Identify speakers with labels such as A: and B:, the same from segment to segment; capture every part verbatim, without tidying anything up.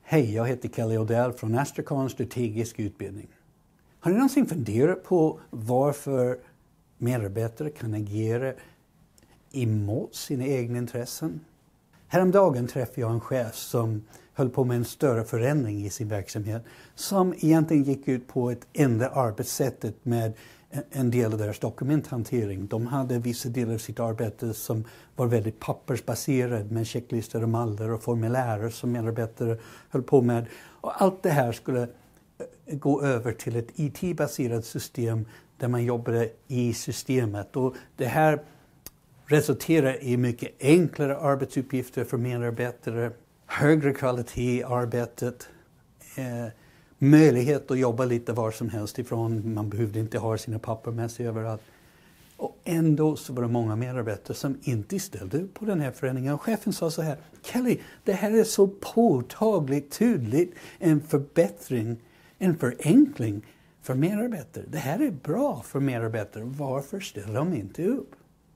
A: Hej, jag heter Kelly Odell från Astracon strategisk utbildning. Har ni någonsin funderat på varför medarbetare kan agera emot sina egna intressen? Häromdagen träffade jag en chef som höll på med en större förändring i sin verksamhet som egentligen gick ut på att ändra arbetssättet med en del av deras dokumenthantering. De hade vissa delar av sitt arbete som var väldigt pappersbaserad med checklistor och mallar och formulärer som medarbetare höll på med. Och allt det här skulle gå över till ett I T-baserat system där man jobbade i systemet. Och det här resulterar i mycket enklare arbetsuppgifter för medarbetare, högre kvalitet i arbetet, eh, möjlighet att jobba lite var som helst ifrån. Man behövde inte ha sina papper med sig överallt. Och ändå så var det många medarbetare som inte ställde upp på den här förändringen. Och chefen sa så här: Kelly, det här är så påtagligt tydligt en förbättring, en förenkling för medarbetare. Det här är bra för medarbetare. Varför ställer de inte upp?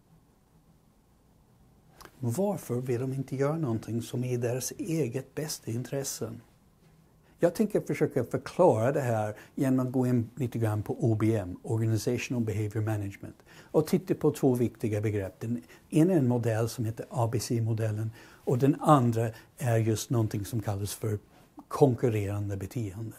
A: Varför vill de inte göra någonting som är i deras eget bästa intressen? Jag tänker försöka förklara det här genom att gå in lite grann på O B M, Organizational Behavior Management, och titta på två viktiga begrepp. Den ena är en modell som heter A B C-modellen och den andra är just någonting som kallas för konkurrerande beteende.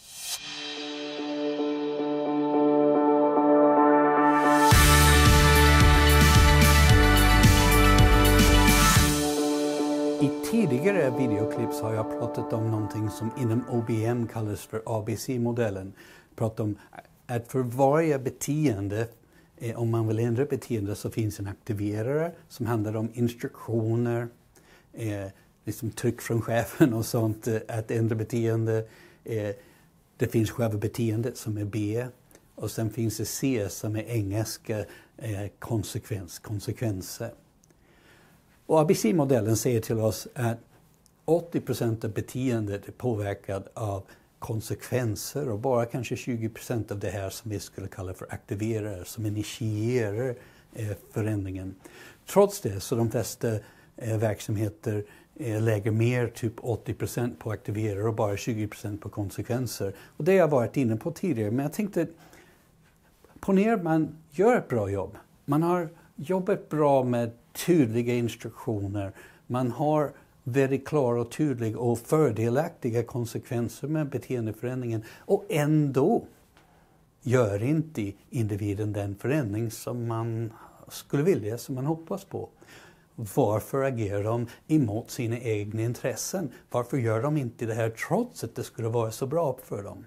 A: I tidigare videoklipp har jag pratat om någonting som inom O B M kallas för A B C-modellen. Pratat om att för varje beteende, eh, om man vill ändra beteende, så finns en aktiverare som handlar om instruktioner, eh, liksom tryck från chefen och sånt, eh, att ändra beteende. Eh, det finns själva beteendet som är B, och sen finns det C som är engelska eh, konsekvens, konsekvenser. Och A B C-modellen säger till oss att åttio procent av beteendet är påverkat av konsekvenser och bara kanske tjugo procent av det här som vi skulle kalla för aktiverare, som initierar eh, förändringen. Trots det så de flesta eh, verksamheter eh, lägger mer, typ åttio procent på aktiverare och bara tjugo procent på konsekvenser. Och det har jag varit inne på tidigare, men jag tänkte, ponera att man gör ett bra jobb. Man har jobbat bra med tydliga instruktioner. Man har väldigt klara och tydliga och fördelaktiga konsekvenser med beteendeförändringen. Och ändå gör inte individen den förändring som man skulle vilja, som man hoppas på. Varför agerar de emot sina egna intressen? Varför gör de inte det här trots att det skulle vara så bra för dem?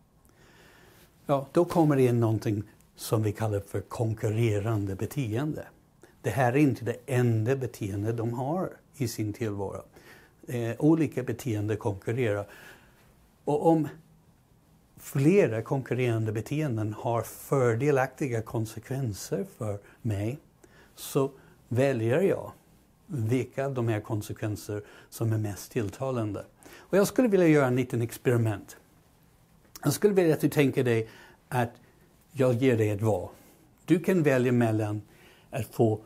A: Ja, då kommer det in någonting som vi kallar för konkurrerande beteende. Det här är inte det enda beteende de har i sin tillvaro. Eh, olika beteenden konkurrerar. Och om flera konkurrerande beteenden har fördelaktiga konsekvenser för mig, så väljer jag vilka av de här konsekvenser som är mest tilltalande. Och jag skulle vilja göra en liten experiment. Jag skulle vilja att du tänker dig att jag ger dig ett val. Du kan välja mellan att få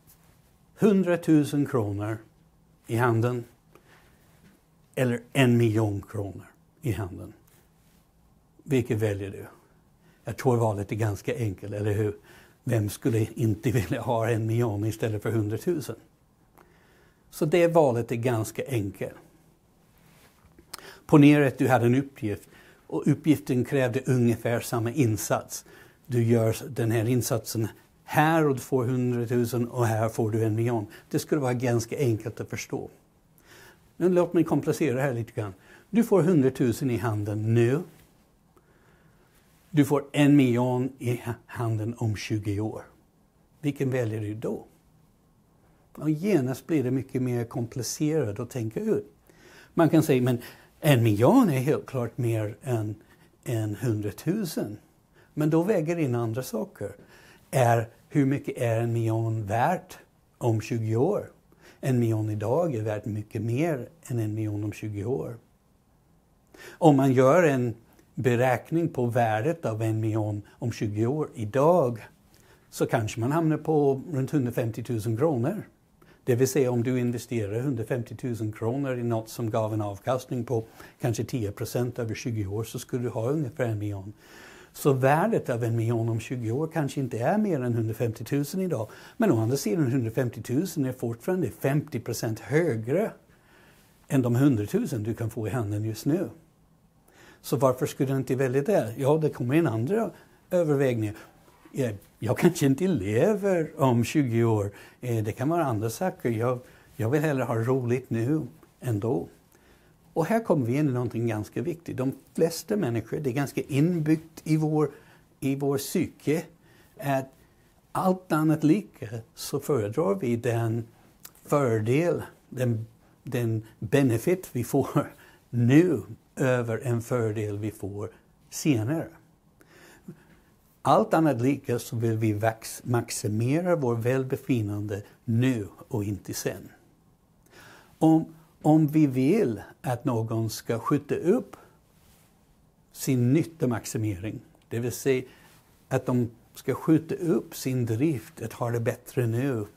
A: hundratusen kronor i handen eller en miljon kronor i handen. Vilket väljer du? Jag tror valet är ganska enkelt, eller hur? Vem skulle inte vilja ha en miljon istället för hundratusen? Så det valet är ganska enkelt. Ponera att du hade en uppgift och uppgiften krävde ungefär samma insats. Du gör den här insatsen här och du får hundratusen och här får du en miljon. Det skulle vara ganska enkelt att förstå. Men låt mig komplicera det här lite grann. Du får hundratusen i handen nu. Du får en miljon i handen om tjugo år. Vilken väljer du då? Och genast blir det mycket mer komplicerat att tänka ut. Man kan säga, men en miljon är helt klart mer än, än hundratusen. Men då väger in andra saker. Är, hur mycket är en miljon värt om tjugo år? En miljon idag är värt mycket mer än en miljon om tjugo år. Om man gör en beräkning på värdet av en miljon om tjugo år idag, så kanske man hamnar på runt hundrafemtio tusen kronor. Det vill säga om du investerar hundrafemtio tusen kronor i något som gav en avkastning på kanske tio procent över tjugo år, så skulle du ha ungefär en miljon. Så värdet av en miljon om tjugo år kanske inte är mer än hundrafemtio tusen idag. Men å andra sidan hundrafemtio tusen är fortfarande femtio procent högre än de hundra tusen du kan få i handen just nu. Så varför skulle du inte välja det? Ja, det kommer en andra övervägning. Jag, jag kanske inte lever om tjugo år. Det kan vara andra saker. Jag, jag vill hellre ha roligt nu ändå. Och här kommer vi in i någonting ganska viktigt. De flesta människor, det är ganska inbyggt i vår, i vår psyke, att allt annat lika så föredrar vi den fördel, den, den benefit vi får nu över en fördel vi får senare. Allt annat lika så vill vi vax, maximera vår välbefinnande nu och inte sen. Om, om vi vill att någon ska skjuta upp sin nyttamaximering, det vill säga att de ska skjuta upp sin drift att ha det bättre nu,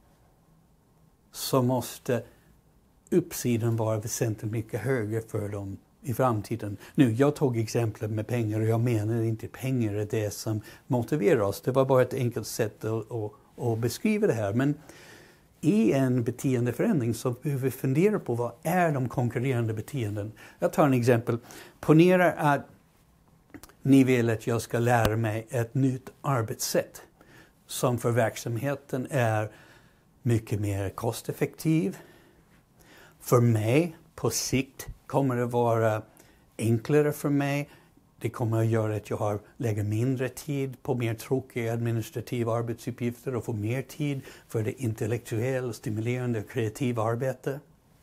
A: så måste uppsidan vara väsentligt mycket högre för dem i framtiden. Nu, jag tog exemplet med pengar och jag menar inte pengar är det som motiverar oss. Det var bara ett enkelt sätt att, att, att beskriva det här. Men i en beteendeförändring så behöver vi fundera på vad är de konkurrerande beteenden. Jag tar en exempel. Ponera att ni vill att jag ska lära mig ett nytt arbetssätt som för verksamheten är mycket mer kosteffektiv. För mig på sikt kommer det vara enklare för mig. Det kommer att göra att jag har, lägger mindre tid på mer tråkiga administrativa arbetsuppgifter och får mer tid för det intellektuella, stimulerande och kreativa arbete.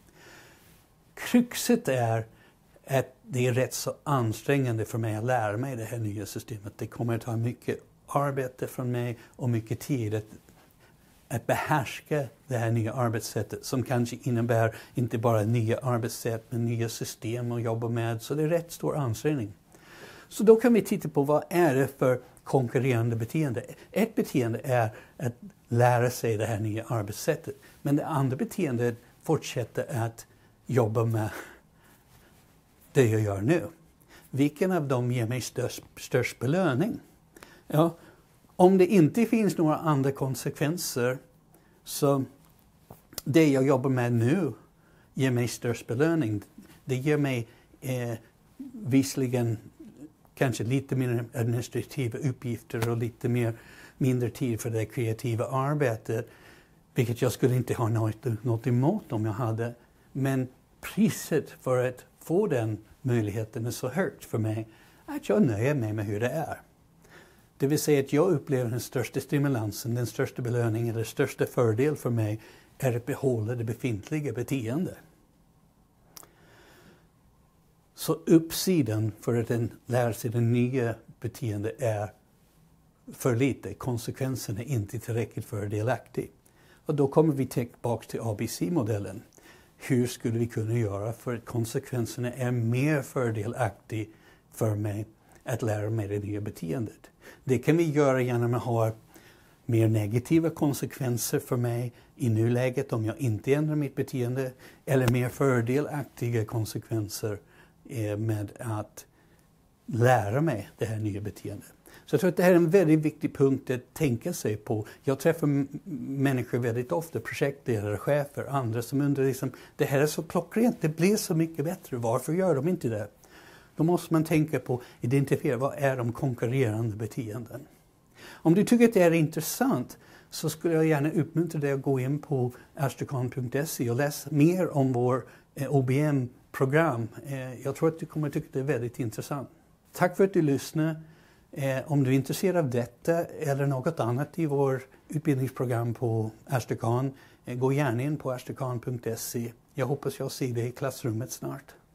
A: Kruxet är att det är rätt så ansträngande för mig att lära mig det här nya systemet. Det kommer att ta mycket arbete från mig och mycket tid att att behärska det här nya arbetssättet som kanske innebär inte bara nya arbetssätt men nya system att jobba med. Så det är rätt stor ansträngning. Så då kan vi titta på vad är det för konkurrerande beteende. Ett beteende är att lära sig det här nya arbetssättet. Men det andra beteendet fortsätter att jobba med det jag gör nu. Vilken av dem ger mig störst, störst belöning? Ja. Om det inte finns några andra konsekvenser, så det jag jobbar med nu ger mig störst belöning. Det ger mig eh, visserligen kanske lite mer administrativa uppgifter och lite mer, mindre tid för det kreativa arbetet. Vilket jag skulle inte ha något, något emot om jag hade. Men priset för att få den möjligheten är så högt för mig att jag nöjer mig med hur det är. Det vill säga att jag upplever den största stimulansen, den största belöningen, den största fördel för mig är att behålla det befintliga beteende. Så uppsidan för att den lär sig det nya beteende är för lite. Konsekvensen är inte tillräckligt fördelaktig. Och då kommer vi tillbaka till A B C-modellen. Hur skulle vi kunna göra för att konsekvenserna är mer fördelaktiga för mig att lära mig det nya beteendet? Det kan vi göra genom att ha mer negativa konsekvenser för mig i nuläget om jag inte ändrar mitt beteende. Eller mer fördelaktiga konsekvenser med att lära mig det här nya beteendet. Så jag tror att det här är en väldigt viktig punkt att tänka sig på. Jag träffar människor väldigt ofta, projektledare, chefer, andra som undrar liksom, det här är så klockrent, det blir så mycket bättre, varför gör de inte det? Då måste man tänka på, identifiera vad är de konkurrerande beteenden. Om du tycker att det är intressant så skulle jag gärna uppmuntra dig att gå in på astrocon punkt se och läsa mer om vår eh, O B M-program. Eh, jag tror att du kommer att tycka det är väldigt intressant. Tack för att du lyssnade. Eh, om du är intresserad av detta eller något annat i vår utbildningsprogram på Astrocon, eh, gå gärna in på astrocon punkt se. Jag hoppas jag ser dig i klassrummet snart.